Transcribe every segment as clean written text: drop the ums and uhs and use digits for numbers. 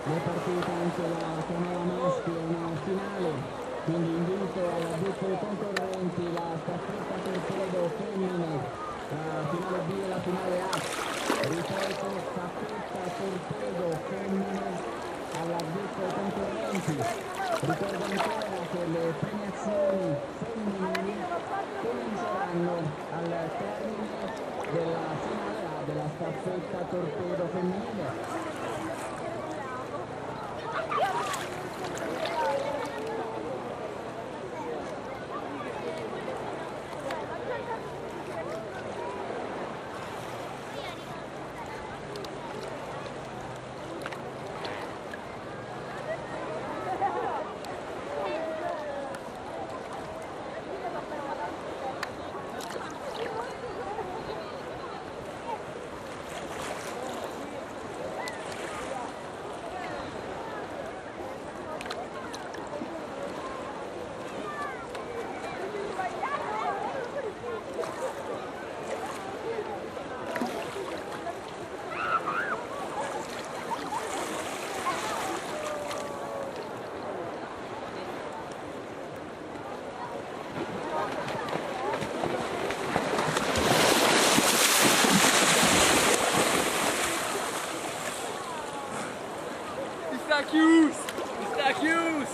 le partite anche la chiamata maschile, una finale, quindi invito alla tutti i concorrenti la staffetta torpedo femmine, finale B e la finale A. Ripeto, staffetta torpedo femmine alla ditta ai concorrenti. Ricordo ancora che le premiazioni femminili cominceranno al termine della finale A della staffetta torpedo femminile. Pistachio! Pistachio!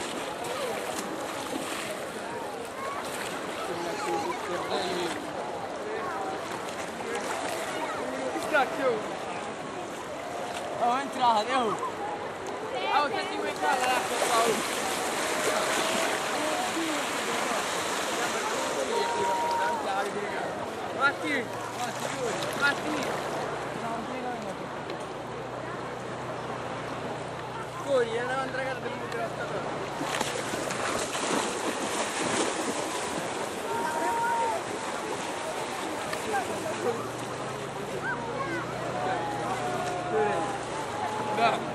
Pistachio! Oh, entrate, oh! Oh, che ti vuoi entrare l'acqua qua, oh! Matti! Matti! Fuori, è una mandragata del mondo della stagione. Dai!